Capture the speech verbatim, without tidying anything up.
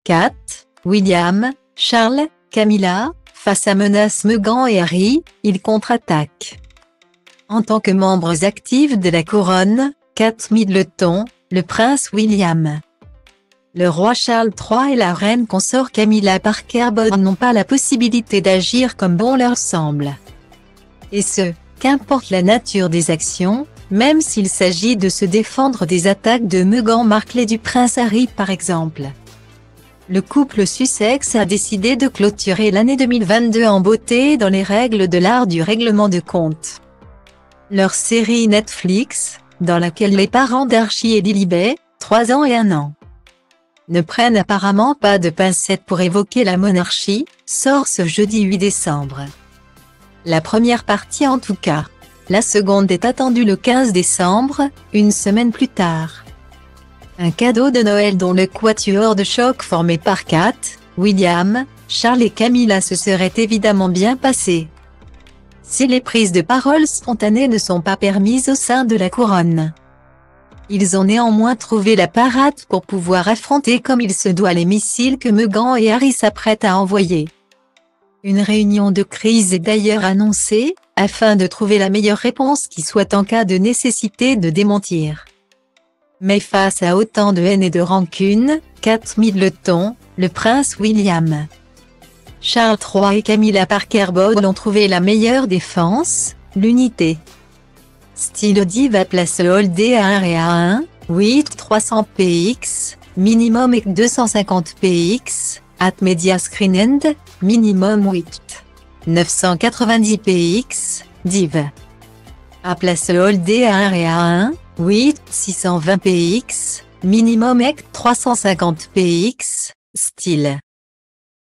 Kate, William, Charles, Camilla, face à menace Meghan et Harry, ils contre-attaquent. En tant que membres actifs de la couronne, Kate Middleton, le prince William, le roi Charles trois et la reine consort Camilla Parker Bowles n'ont pas la possibilité d'agir comme bon leur semble. Et ce, qu'importe la nature des actions, même s'il s'agit de se défendre des attaques de Meghan Markle et du prince Harry par exemple. Le couple Sussex a décidé de clôturer l'année deux mille vingt-deux en beauté dans les règles de l'art du règlement de compte. Leur série Netflix, dans laquelle les parents d'Archie et Lilibet, trois ans et un an, ne prennent apparemment pas de pincettes pour évoquer la monarchie, sort ce jeudi huit décembre. La première partie en tout cas. La seconde est attendue le quinze décembre, une semaine plus tard. Un cadeau de Noël dont le quatuor de choc formé par Kate, William, Charles et Camilla se serait évidemment bien passé si les prises de parole spontanées ne sont pas permises au sein de la couronne. Ils ont néanmoins trouvé la parade pour pouvoir affronter comme il se doit les missiles que Meghan et Harry s'apprêtent à envoyer. Une réunion de crise est d'ailleurs annoncée, afin de trouver la meilleure réponse qui soit en cas de nécessité de démentir. Mais face à autant de haine et de rancune, Kate Middleton, le prince William, Charles trois et Camilla Parker Bowles ont trouvé la meilleure défense, l'unité. Style Diva place Hold à un et à un, huit trois cents P X, minimum et deux cent cinquante P X, at Media Screen End, minimum huit neuf cent quatre-vingt-dix P X, Div. A place Hold à un et à un, huit six cent vingt P X, minimum et trois cent cinquante P X, style.